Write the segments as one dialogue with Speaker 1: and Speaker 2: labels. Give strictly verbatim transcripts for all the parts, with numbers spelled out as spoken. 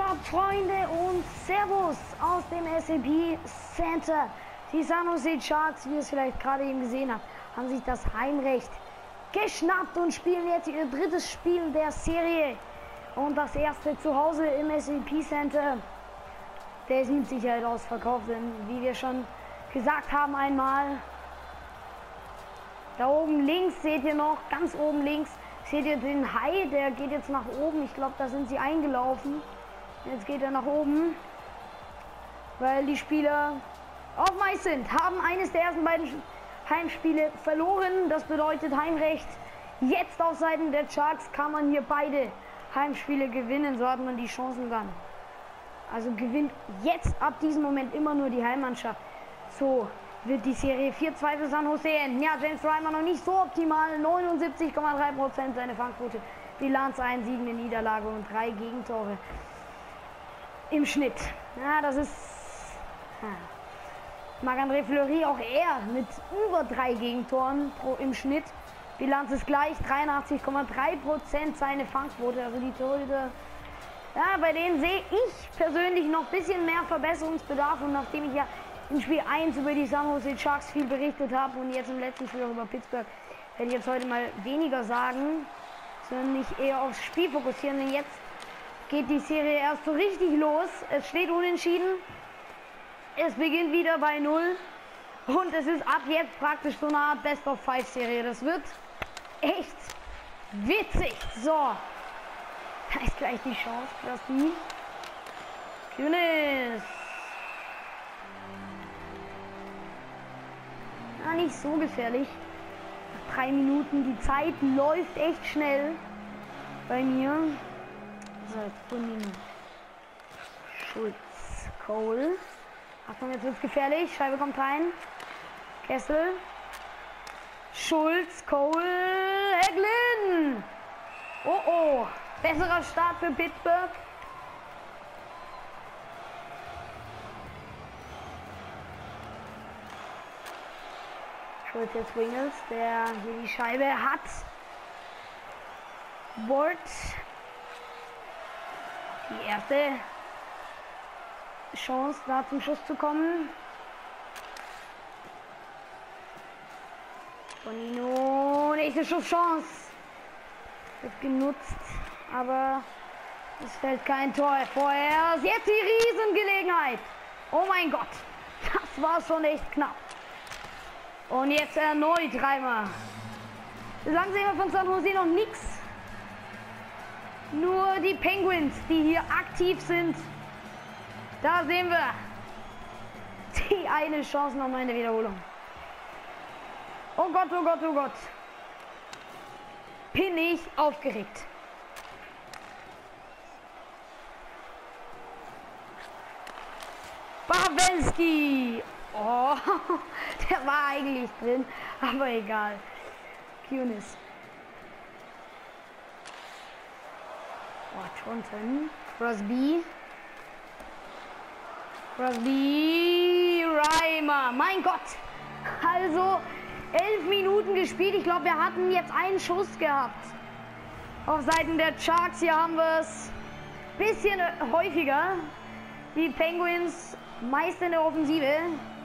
Speaker 1: up, Freunde, und Servus aus dem S A P Center. Die San Jose Sharks, wie ihr es vielleicht gerade eben gesehen habt, haben sich das Heimrecht geschnappt und spielen jetzt ihr drittes Spiel der Serie. Und das erste zu Hause im S A P Center. Der ist mit Sicherheit ausverkauft, denn wie wir schon gesagt haben einmal, da oben links seht ihr noch, ganz oben links, seht ihr den Hai, der geht jetzt nach oben. Ich glaube, da sind sie eingelaufen. Jetzt geht er nach oben, weil die Spieler auf Mais sind. Haben eines der ersten beiden Heimspiele verloren. Das bedeutet Heimrecht. Jetzt auf Seiten der Sharks kann man hier beide Heimspiele gewinnen. So hat man die Chancen dann. Also gewinnt jetzt ab diesem Moment immer nur die Heimmannschaft. So wird die Serie vier zwei für San Jose enden. Ja, James Reimer noch nicht so optimal. neunundsiebzig Komma drei Prozent seine Fangquote. Bilanz ein Sieg, eine Niederlage und drei Gegentore im Schnitt. Ja, das ist... Ja. Marc-André Fleury, auch er mit über drei Gegentoren pro, im Schnitt. Bilanz ist gleich, dreiundachtzig Komma drei Prozent seine Fangquote. Also die Torhüter, ja, bei denen sehe ich persönlich noch ein bisschen mehr Verbesserungsbedarf. Und nachdem ich ja in Spiel eins über die San Jose Sharks viel berichtet habe und jetzt im letzten Spiel auch über Pittsburgh, werde ich jetzt heute mal weniger sagen, sondern mich eher aufs Spiel fokussieren. Denn jetzt geht die Serie erst so richtig los. Es steht unentschieden. Es beginnt wieder bei null. Und es ist ab jetzt praktisch so eine Art Best-of-Five-Serie. Das wird echt witzig. So. Da ist gleich die Chance, dass die Kunis. Ja, nicht so gefährlich. Nach drei Minuten. Die Zeit läuft echt schnell bei mir. So, jetzt Bonino. Schulz. Cole. Achtung, jetzt wird's gefährlich. Scheibe kommt rein. Kessel. Schulz. Cole. Eglin. Oh oh. Besserer Start für Pittsburgh. Schulz jetzt Wingles, der hier die Scheibe hat. Ward. Die erste Chance, da zum Schuss zu kommen. Bonino, nächste Schusschance. Wird genutzt, aber es fällt kein Tor vorher. Jetzt die Riesengelegenheit. Oh mein Gott, das war schon echt knapp. Und jetzt erneut Reimer. Bislang sehen wir von San Jose noch nichts. Nur die Penguins, die hier aktiv sind. Da sehen wir die eine Chance nochmal in der Wiederholung. Oh Gott, oh Gott, oh Gott. Bin ich aufgeregt. Pavelski. Oh, der war eigentlich drin, aber egal. Kunis. Oh, Thornton. Crosby. Crosby, Reimer, mein Gott, also elf Minuten gespielt. Ich glaube, wir hatten jetzt einen Schuss gehabt auf Seiten der Sharks. Hier haben wir es ein bisschen häufiger. Die Penguins meist in der Offensive.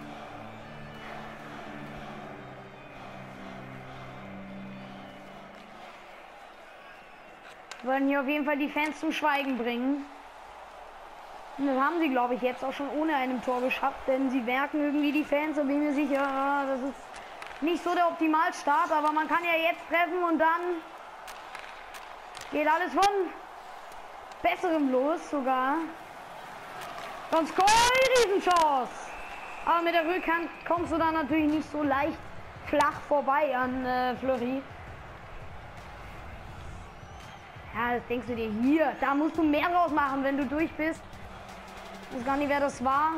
Speaker 1: Wollen hier auf jeden Fall die Fans zum Schweigen bringen. Und das haben sie, glaube ich, jetzt auch schon ohne einem Tor geschafft, denn sie merken irgendwie die Fans, da bin ich mir sicher, das ist nicht so der Optimalstart, aber man kann ja jetzt treffen und dann geht alles von Besserem los sogar. Sonst kommt die Riesenchance. Aber mit der Rückhand kommst du dann natürlich nicht so leicht flach vorbei an äh, Fleury. Ja, das denkst du dir hier, da musst du mehr draus machen, wenn du durch bist. Ich weiß gar nicht, wer das war.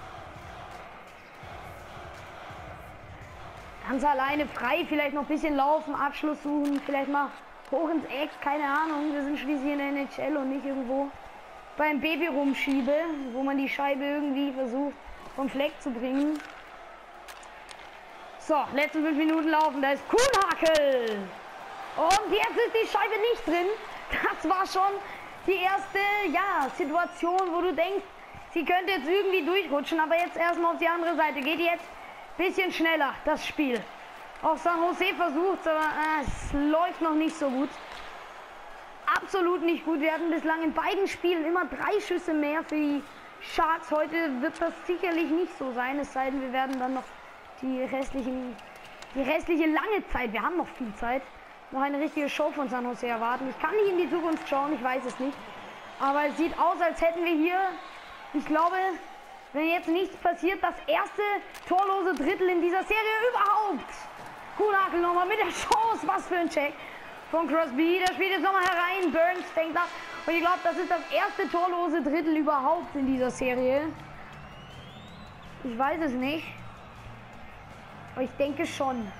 Speaker 1: Ganz alleine frei, vielleicht noch ein bisschen laufen, Abschluss suchen, vielleicht mal hoch ins Eck, keine Ahnung. Wir sind schließlich in der N H L und nicht irgendwo beim Baby rumschiebe, wo man die Scheibe irgendwie versucht vom Fleck zu bringen. So, letzte fünf Minuten laufen, da ist Kuhnhakel. Und jetzt ist die Scheibe nicht drin. Das war schon die erste, ja, Situation, wo du denkst, sie könnte jetzt irgendwie durchrutschen, aber jetzt erstmal auf die andere Seite. Geht jetzt ein bisschen schneller, das Spiel. Auch San Jose versucht, aber äh, es läuft noch nicht so gut. Absolut nicht gut. Wir hatten bislang in beiden Spielen immer drei Schüsse mehr für die Sharks. Heute wird das sicherlich nicht so sein, es sei denn, wir werden dann noch die restlichen, die restliche lange Zeit, wir haben noch viel Zeit, noch eine richtige Show von San Jose erwarten. Ich kann nicht in die Zukunft schauen, ich weiß es nicht. Aber es sieht aus, als hätten wir hier, ich glaube, wenn jetzt nichts passiert, das erste torlose Drittel in dieser Serie überhaupt. Kuhnhackl nochmal mit der Chance, was für ein Check von Crosby. Der spielt jetzt nochmal herein, Burns denkt nach. Und ich glaube, das ist das erste torlose Drittel überhaupt in dieser Serie. Ich weiß es nicht. Aber ich denke schon.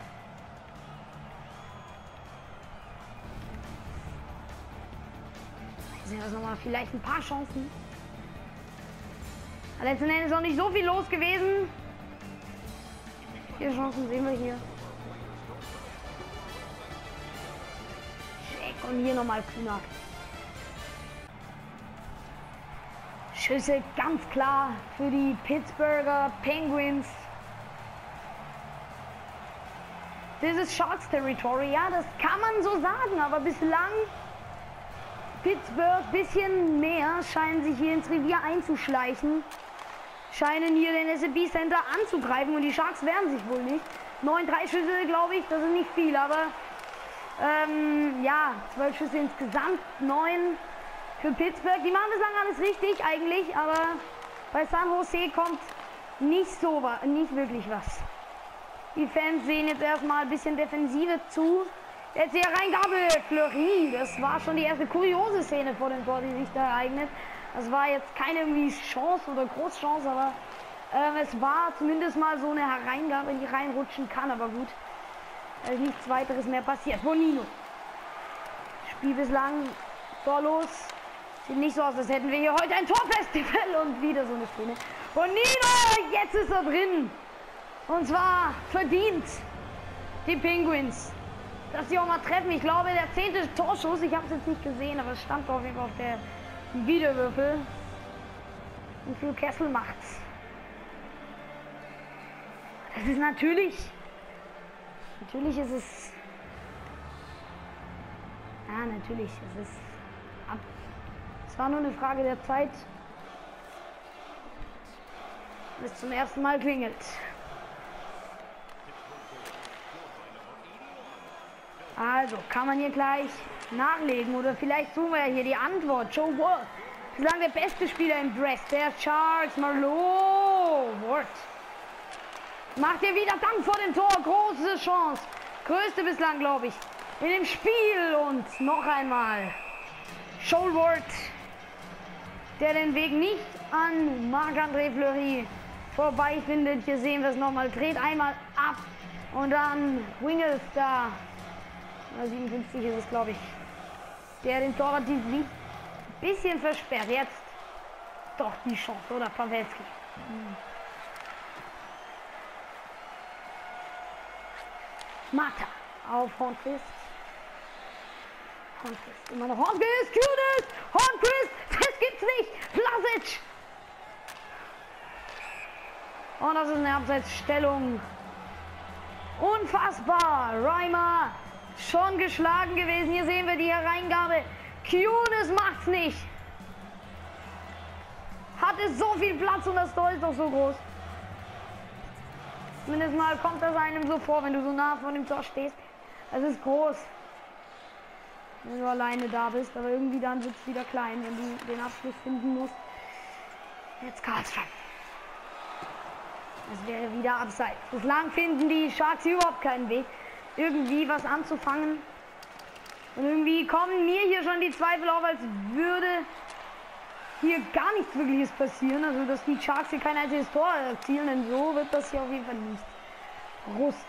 Speaker 1: Sehen wir das nochmal, vielleicht ein paar Chancen. Aber letzten Endes auch nicht so viel los gewesen. Vier Chancen sehen wir hier. Check und hier nochmal Kuhnhackl. Schüsse ganz klar für die Pittsburgher Penguins. Das ist Sharks Territory, ja, das kann man so sagen, aber bislang Pittsburgh bisschen mehr scheinen sich hier ins Revier einzuschleichen, scheinen hier den S and P Center anzugreifen und die Sharks wehren sich wohl nicht. Neun, drei Schüsse, glaube ich, das ist nicht viel, aber ähm, ja, zwölf Schüsse insgesamt, neun für Pittsburgh. Die machen bislang alles richtig eigentlich, aber bei San Jose kommt nicht so, nicht wirklich was. Die Fans sehen jetzt erstmal ein bisschen Defensive zu. Jetzt die Reingabe, Fleury. Das war schon die erste kuriose Szene vor dem Tor, die sich da ereignet. Das war jetzt keine irgendwie Chance oder Großchance, aber ähm, es war zumindest mal so eine Hereingabe, in die reinrutschen kann. Aber gut, es ist nichts weiteres mehr passiert. Bonino. Spiel bislang torlos. Sieht nicht so aus, als hätten wir hier heute ein Torfestival und wieder so eine Szene. Bonino, jetzt ist er drin. Und zwar verdient die Penguins, dass sie auch mal treffen. Ich glaube, der zehnte Torschuss, ich habe es jetzt nicht gesehen, aber es stand auf jeden Fall auf der Videowürfel. Und Phil Kessel macht's. Das ist natürlich, natürlich ist es, ja, natürlich, es ist ab. Es war nur eine Frage der Zeit, bis zum ersten Mal klingelt. Also, kann man hier gleich nachlegen oder vielleicht suchen wir ja hier die Antwort. Joe Wood, bislang der beste Spieler im Dress, der Charles Marleau. Wort. Macht ihr wieder Dank vor dem Tor, große Chance. Größte bislang, glaube ich, in dem Spiel. Und noch einmal Joe Wood, der den Weg nicht an Marc-André Fleury vorbei findet. Hier sehen wir es nochmal, dreht einmal ab und dann Wingels da. siebenundfünfzig ist es, glaube ich, der den Torwart ein bisschen versperrt. Jetzt doch die Chance, oder Pavelski. Hm. Mata auf Hornquist. Hornquist, immer noch Hornquist, Kunis, Hornquist, das gibt's nicht, Vlasic. Und das ist eine Abseitsstellung. Unfassbar, Reimer. Schon geschlagen gewesen. Hier sehen wir die Hereingabe. Kunis macht's nicht. Hatte so viel Platz und das Tor ist doch so groß. Zumindest mal kommt das einem so vor, wenn du so nah vor dem Tor stehst. Es ist groß, wenn du alleine da bist, aber irgendwie dann wird es wieder klein, wenn du den Abschluss finden musst. Jetzt Karlström. Es wäre wieder abseits. Bislang finden die Sharks überhaupt keinen Weg, irgendwie was anzufangen. Und irgendwie kommen mir hier schon die Zweifel auf, als würde hier gar nichts Wirkliches passieren. Also, dass die Sharks hier kein einziges Tor erzielen, denn so wird das hier auf jeden Fall nicht. Rust.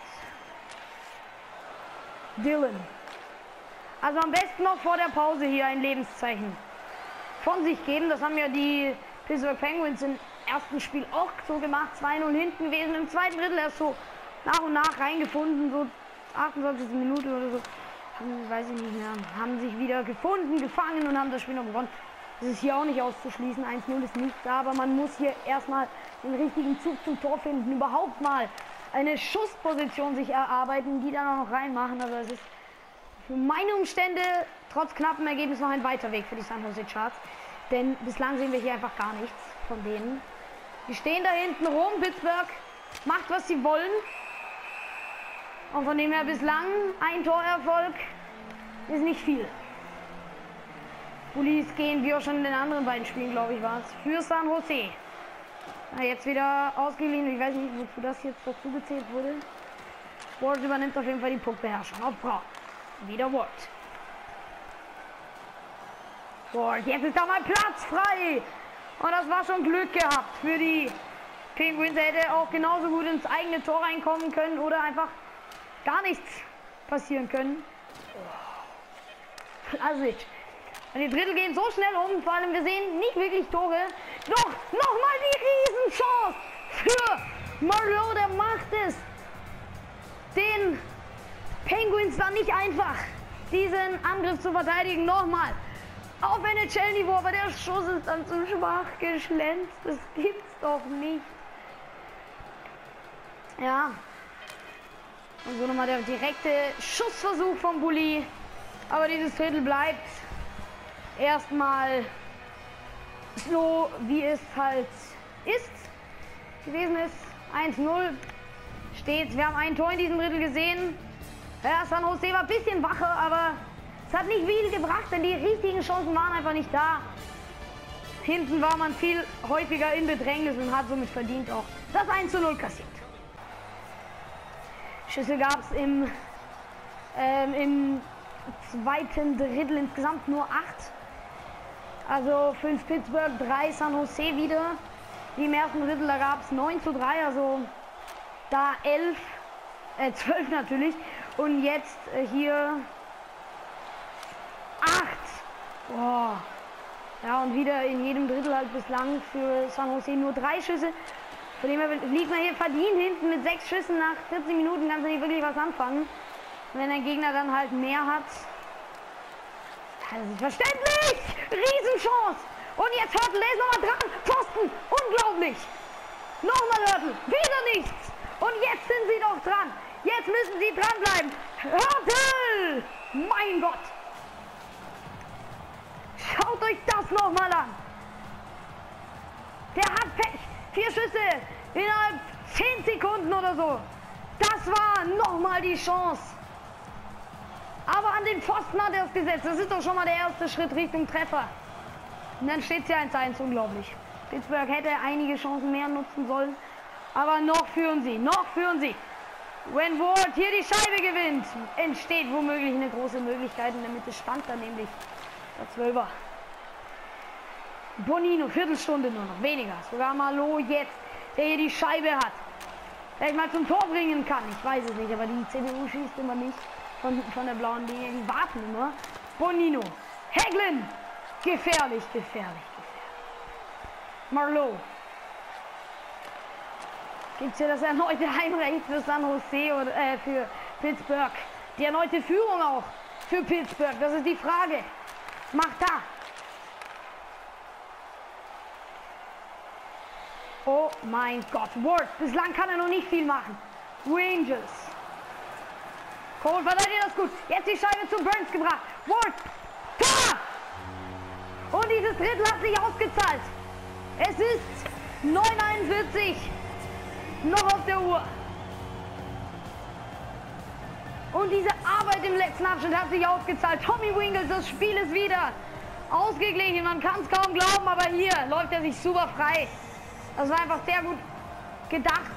Speaker 1: Dylan. Also am besten noch vor der Pause hier ein Lebenszeichen von sich geben. Das haben ja die Pittsburgh Penguins im ersten Spiel auch so gemacht. zwei null hinten gewesen. Im zweiten Drittel erst so nach und nach reingefunden. So achtundzwanzigste Minute oder so. Haben, weiß ich nicht mehr. Haben sich wieder gefunden, gefangen und haben das Spiel noch gewonnen. Das ist hier auch nicht auszuschließen. eins null ist nicht da, aber man muss hier erstmal den richtigen Zug zum Tor finden. Überhaupt mal eine Schussposition sich erarbeiten, die dann auch noch reinmachen. Also es ist für meine Umstände trotz knappem Ergebnis noch ein weiter Weg für die San Jose Sharks. Denn bislang sehen wir hier einfach gar nichts von denen. Die stehen da hinten rum. Pittsburgh macht, was sie wollen. Und von dem her bislang ein Torerfolg ist nicht viel. Bullies gehen, wie auch schon in den anderen beiden Spielen, glaube ich, war es, für San Jose. Na, jetzt wieder ausgeliehen. Ich weiß nicht, wozu das jetzt dazu gezählt wurde. Ward übernimmt auf jeden Fall die Puckbeherrschung auf Braun. Wieder Ward. Ward, jetzt ist da mal Platz frei. Und das war schon Glück gehabt für die Penguins. Er hätte auch genauso gut ins eigene Tor reinkommen können oder einfach gar nichts passieren können. Vlasic. Und die Drittel gehen so schnell um, vor allem wir sehen nicht wirklich Tore. Doch, nochmal die Riesenchance für Marleau, der macht es. Den Penguins war nicht einfach, diesen Angriff zu verteidigen. Nochmal auf N H L-Niveau, aber der Schuss ist dann zu schwach geschlänzt. Das gibt's doch nicht. Ja. Und so nochmal der direkte Schussversuch von Bulli. Aber dieses Drittel bleibt erstmal so, wie es halt ist. Gewesen ist. eins null steht. Wir haben ein Tor in diesem Drittel gesehen. Ja, San Jose war ein bisschen wacher, aber es hat nicht viel gebracht, denn die richtigen Chancen waren einfach nicht da. Hinten war man viel häufiger in Bedrängnis und hat somit verdient auch das eins zu null kassiert. Schüsse gab es im, ähm, im zweiten Drittel insgesamt nur acht. Also fünf Pittsburgh, drei San Jose wieder. Wie im ersten Drittel, da gab es neun zu drei, also da elf, äh zwölf natürlich. Und jetzt äh, hier acht. Boah. Ja, und wieder in jedem Drittel halt bislang für San Jose nur drei Schüsse. Von dem her liegt man hier verdient hinten mit sechs Schüssen nach vierzig Minuten, kannst du nicht wirklich was anfangen. Und wenn der Gegner dann halt mehr hat, das ist verständlich! Riesenchance! Und jetzt Hörtl, der ist nochmal dran! Pfosten! Unglaublich! Nochmal Hörtl! Wieder nichts! Und jetzt sind sie doch dran! Jetzt müssen sie dranbleiben! Hörtl! Mein Gott! Schaut euch das nochmal an! Der hat Pech! Vier Schüsse innerhalb zehn Sekunden oder so! Das war nochmal die Chance! Aber an den Pfosten hat er es gesetzt. Das ist doch schon mal der erste Schritt Richtung Treffer. Und dann steht es ja eins eins, unglaublich. Pittsburgh hätte einige Chancen mehr nutzen sollen. Aber noch führen sie, noch führen sie. Wenn Ward hier die Scheibe gewinnt, entsteht womöglich eine große Möglichkeit. In der Mitte stand da nämlich der Zwölfer. Bonino, Viertelstunde nur noch, weniger. Sogar Marleau jetzt, der hier die Scheibe hat. Vielleicht mal zum Tor bringen kann. Ich weiß es nicht, aber die C D U schießt immer nicht. Von, von der blauen Linie, die warten immer. Bonino, Hagelin, gefährlich, gefährlich, gefährlich. Marleau. Gibt es hier das erneute Heimrecht für San Jose oder äh, für Pittsburgh? Die erneute Führung auch für Pittsburgh, das ist die Frage. Macht da. Oh mein Gott, Ward, bislang kann er noch nicht viel machen. Rangers. Cole verteidigt das gut. Jetzt die Scheibe zu Burns gebracht. Ward. Tor! Und dieses Drittel hat sich ausgezahlt. Es ist neun einundvierzig noch auf der Uhr. Und diese Arbeit im letzten Abschnitt hat sich ausgezahlt. Tommy Wingels, das Spiel ist wieder ausgeglichen. Man kann es kaum glauben, aber hier läuft er sich super frei. Das war einfach sehr gut gedacht.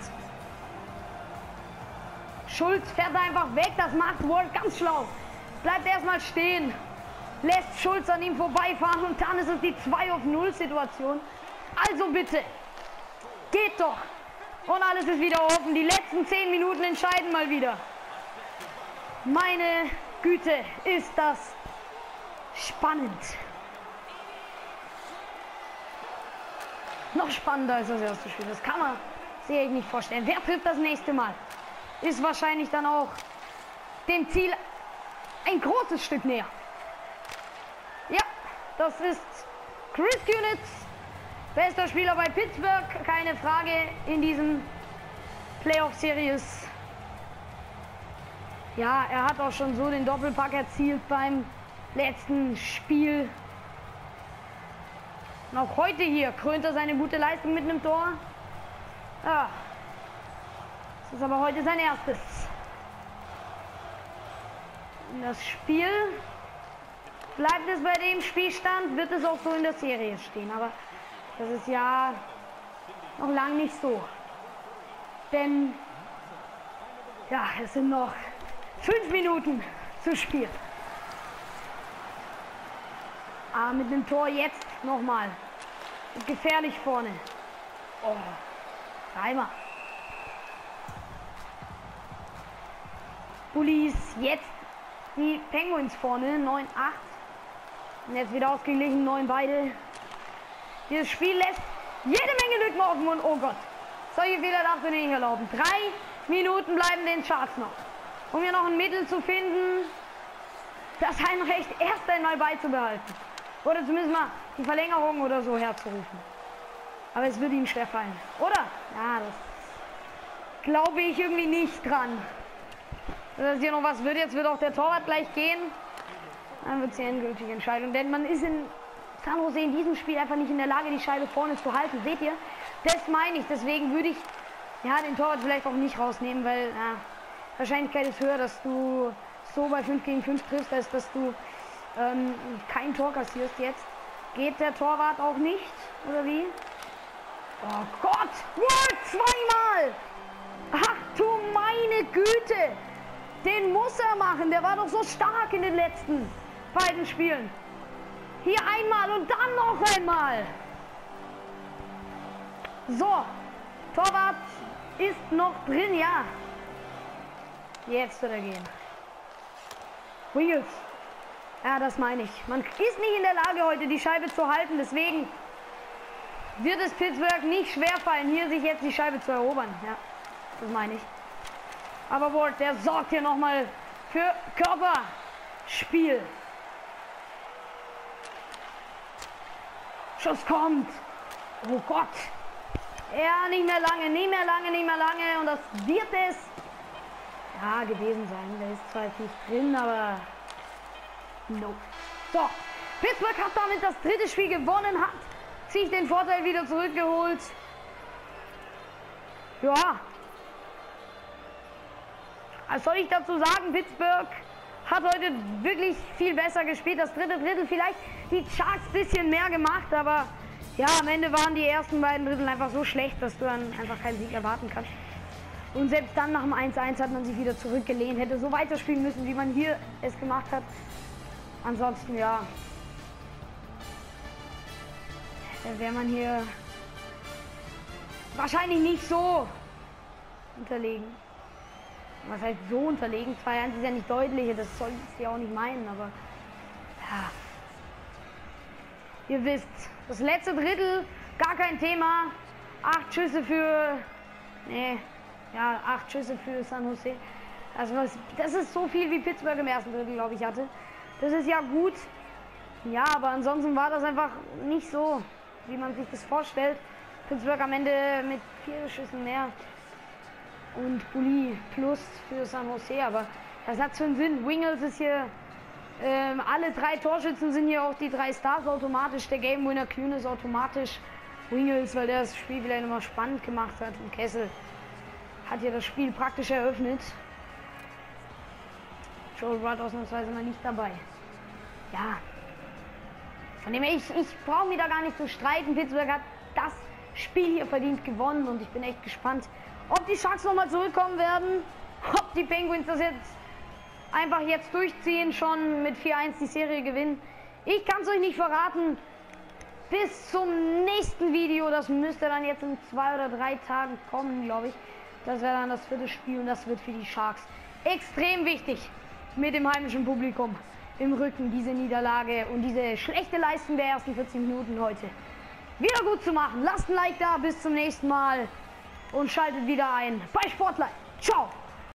Speaker 1: Schulz fährt einfach weg, das macht Ward ganz schlau. Bleibt erstmal stehen, lässt Schulz an ihm vorbeifahren und dann ist es die zwei auf null Situation. Also bitte, geht doch. Und alles ist wieder offen. Die letzten zehn Minuten entscheiden mal wieder. Meine Güte, ist das spannend. Noch spannender ist das erste Spiel. Das kann man sich echt nicht vorstellen. Wer trifft das nächste Mal? Ist wahrscheinlich dann auch dem Ziel ein großes Stück näher. Ja, das ist Chris Kunitz, bester Spieler bei Pittsburgh, keine Frage in diesem Playoff-Series. Ja, er hat auch schon so den Doppelpack erzielt beim letzten Spiel. Und auch heute hier krönt er seine gute Leistung mit einem Tor. Ja, das ist aber heute sein erstes. Und das Spiel, bleibt es bei dem Spielstand, wird es auch so in der Serie stehen. Aber das ist ja noch lang nicht so. Denn ja, es sind noch fünf Minuten zu spielen. Aber mit dem Tor jetzt nochmal. Gefährlich vorne. Oh, Reimer. Bullies jetzt die Penguins vorne. neun acht. Und jetzt wieder ausgeglichen. neun beide. Dieses Spiel lässt jede Menge Lücken offen. Und oh Gott. Solche Fehler darfst du nicht erlauben. Drei Minuten bleiben den Sharks noch. Um hier noch ein Mittel zu finden, das Heimrecht erst einmal beizubehalten. Oder zumindest mal die Verlängerung oder so herzurufen. Aber es wird ihnen schwer fallen. Oder? Ja, das glaube ich irgendwie nicht dran. Dass hier noch was wird. Jetzt wird auch der Torwart gleich gehen. Dann wird es die endgültige Entscheidung. Denn man ist in San Jose in diesem Spiel einfach nicht in der Lage, die Scheibe vorne zu halten. Seht ihr? Das meine ich. Deswegen würde ich ja, den Torwart vielleicht auch nicht rausnehmen, weil ja, Wahrscheinlichkeit ist höher, dass du so bei fünf gegen fünf triffst, als dass du ähm, kein Tor kassierst jetzt. Geht der Torwart auch nicht, oder wie? Oh Gott! Wow, zweimal! Ach du meine Güte! Den muss er machen, der war doch so stark in den letzten beiden Spielen. Hier einmal und dann noch einmal. So, Torwart ist noch drin, ja. Jetzt wird er gehen. Wingles. Ja, das meine ich. Man ist nicht in der Lage, heute die Scheibe zu halten. Deswegen wird es Pittsburgh nicht schwerfallen, hier sich jetzt die Scheibe zu erobern. Ja, das meine ich. Aber Ward, der sorgt hier nochmal für Körperspiel. Schuss kommt. Oh Gott. Ja, nicht mehr lange, nicht mehr lange, nicht mehr lange. Und das wird es ja gewesen sein. Der ist zwar jetzt nicht drin, aber no. So, Pittsburgh hat damit das dritte Spiel gewonnen, hat sich den Vorteil wieder zurückgeholt. Ja. Was soll ich dazu sagen? Pittsburgh hat heute wirklich viel besser gespielt. Das dritte Drittel vielleicht die Sharks ein bisschen mehr gemacht, aber ja, am Ende waren die ersten beiden Drittel einfach so schlecht, dass du dann einfach keinen Sieg erwarten kannst. Und selbst dann nach dem eins eins hat man sich wieder zurückgelehnt, hätte so weiterspielen müssen, wie man hier es gemacht hat. Ansonsten, ja, wäre man hier wahrscheinlich nicht so unterlegen. Was heißt so unterlegen? zwei eins ist ja nicht deutlich, das soll ich ja auch nicht meinen, aber ja. Ihr wisst, das letzte Drittel, gar kein Thema. Acht Schüsse für, nee, ja, acht Schüsse für San Jose. Also was, das ist so viel, wie Pittsburgh im ersten Drittel, glaube ich, hatte. Das ist ja gut. Ja, aber ansonsten war das einfach nicht so, wie man sich das vorstellt. Pittsburgh am Ende mit vier Schüssen mehr. Und Bulli plus für San Jose, aber das hat schon Sinn. Wingles ist hier, ähm, alle drei Torschützen sind hier auch die drei Stars automatisch. Der Game Winner Kühn ist automatisch Wingles, weil der das Spiel vielleicht nochmal spannend gemacht hat. Und Kessel hat hier das Spiel praktisch eröffnet. Joel Rudd ausnahmsweise mal nicht dabei. Ja, von dem her, ich, ich brauche mich da gar nicht zu streiten. Pittsburgh hat das Spiel hier verdient gewonnen und ich bin echt gespannt, ob die Sharks nochmal zurückkommen werden, ob die Penguins das jetzt einfach jetzt durchziehen, schon mit vier eins die Serie gewinnen. Ich kann es euch nicht verraten. Bis zum nächsten Video, das müsste dann jetzt in zwei oder drei Tagen kommen, glaube ich. Das wäre dann das vierte Spiel und das wird für die Sharks extrem wichtig, mit dem heimischen Publikum im Rücken diese Niederlage und diese schlechte Leistung der ersten vierzig Minuten heute wieder gut zu machen. Lasst ein Like da, bis zum nächsten Mal. Und schaltet wieder ein bei Sportler. Ciao!